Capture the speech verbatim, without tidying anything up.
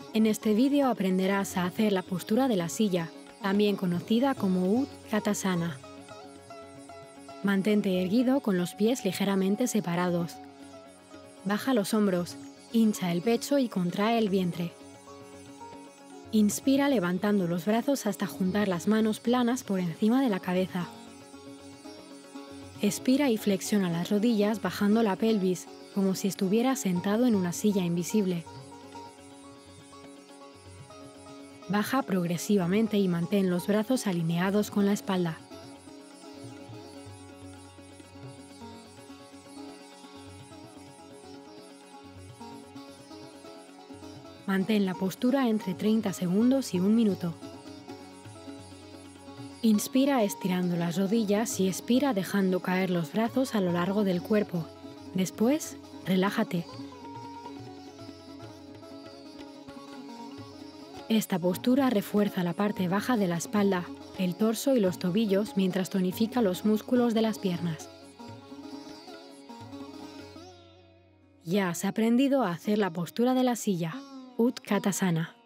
En este vídeo aprenderás a hacer la postura de la silla, también conocida como Utkatasana. Mantente erguido con los pies ligeramente separados. Baja los hombros, hincha el pecho y contrae el vientre. Inspira levantando los brazos hasta juntar las manos planas por encima de la cabeza. Expira y flexiona las rodillas bajando la pelvis, como si estuvieras sentado en una silla invisible. Baja progresivamente y mantén los brazos alineados con la espalda. Mantén la postura entre treinta segundos y un minuto. Inspira estirando las rodillas y expira dejando caer los brazos a lo largo del cuerpo. Después, relájate. Esta postura refuerza la parte baja de la espalda, el torso y los tobillos mientras tonifica los músculos de las piernas. Ya has aprendido a hacer la postura de la silla, Utkatasana.